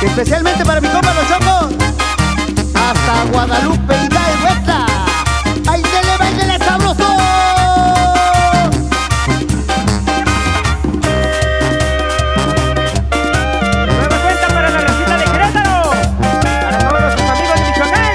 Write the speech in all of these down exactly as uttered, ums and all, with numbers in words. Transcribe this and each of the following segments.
Especialmente para mi compa Los Chocos. Hasta Guadalupe y da de vuelta. ¡Ay, dele, bailele sabroso! Nueva cuenta para la racita de Querétaro. Para todos nuestros amigos de Michoacán.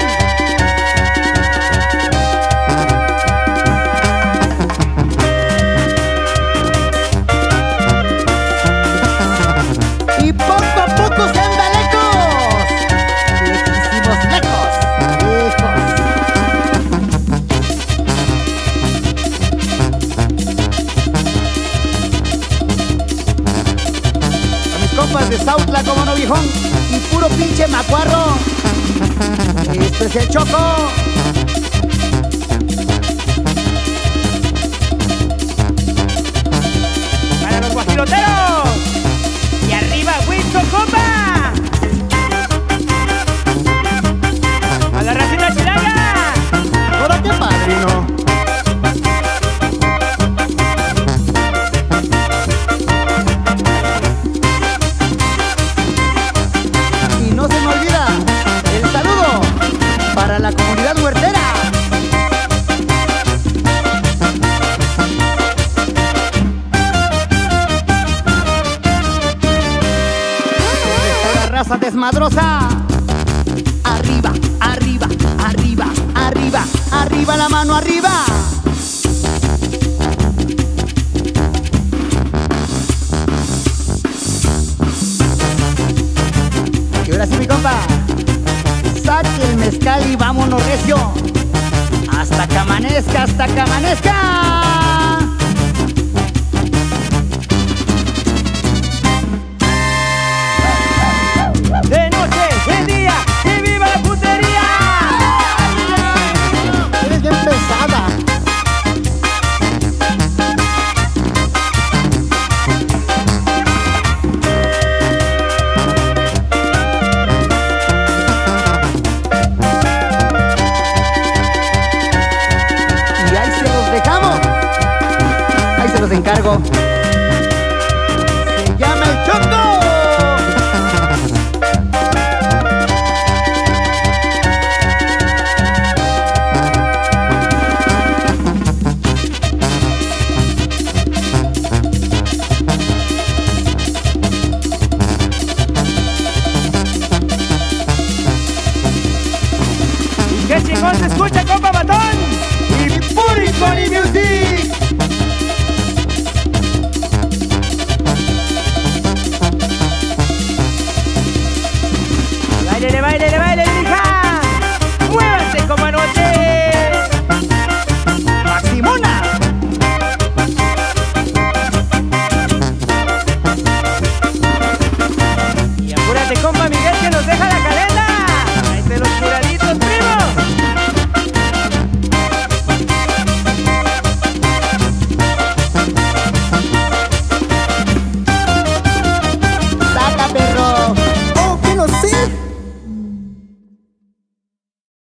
Y poco a poco se anda lejos. Lejísimos, lejos, lejos. A mis compas de Sautla, como no, viejón. Y puro pinche macuarro. Esto es el Choco. Para los guajiloteros. Y arriba, Winston, compa. A la racita chilanga. Ahora qué padrino. Y no se me olvida el saludo para la comunidad huertera. La raza desmadrosa. Arriba, arriba, arriba, arriba, arriba la mano arriba. Y ahora sí, mi compa, saque el mezcal y vámonos recio. Hasta que amanezca, hasta que amanezca. De noche, de día, que viva la putería. Eres bien pesada. Y ahí se los dejamos. Ahí se los encargo. Se llama el Choco.